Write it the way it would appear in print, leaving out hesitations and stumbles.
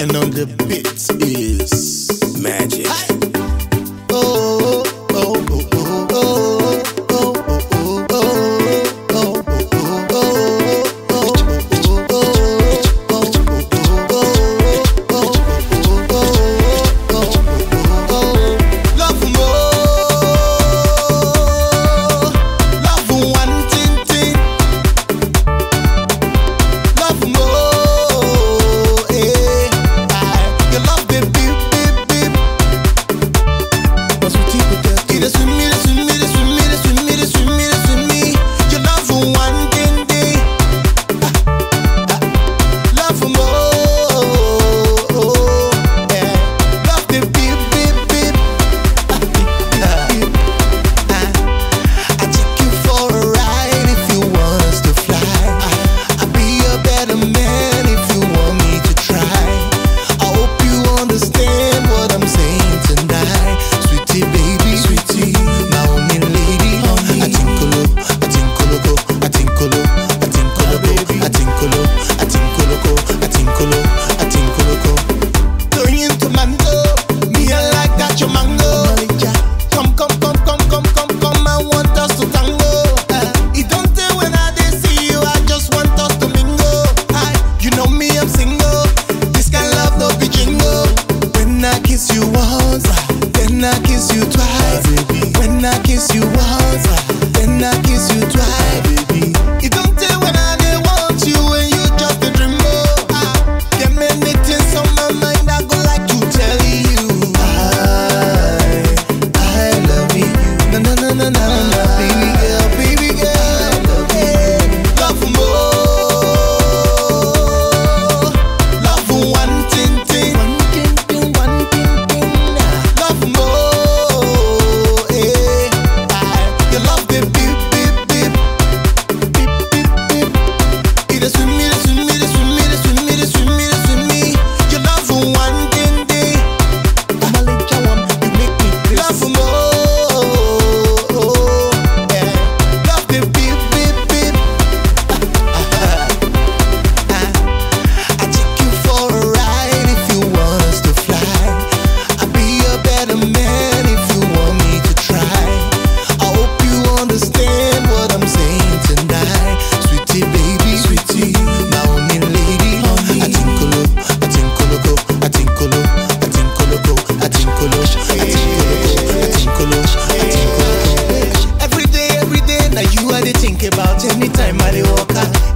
and on the beat is Magic. Oh, oh, oh, oh, oh, oh, oh, oh, oh, oh, when I kiss you twice, baby. When I kiss you once, then I kiss you twice, baby. You don't tell when I didn't want you, when you just a dreamer. Get many things on my mind, I go like to tell you. I love you. Na na na na na na, baby girl, I love you. Love more, love one thing. Love more, you love the beep beep beep, beep beep beep. It is with me, it is with me, it is with me, it is with me, it is with me, it is with me. You love one thing, I'm a little one, you make me crazy. Love more, love the beep beep beep. I take you for a ride if you want us to fly. I'll be a better man if you want me to try. I hope you understand what I'm saying tonight. Sweetie baby, sweetie, my only lady. I tinkle up, I tinkle go, I tinkle up, I tinkle go, I tinkle up, I tinkle up, I tinkle up. Every day, now you I dey think about anytime I dey walk out.